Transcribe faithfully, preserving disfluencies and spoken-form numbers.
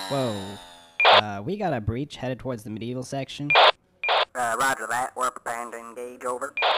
Whoa. Uh, we got a breach headed towards the medieval section. Uh, roger that. We're preparing to engage, over.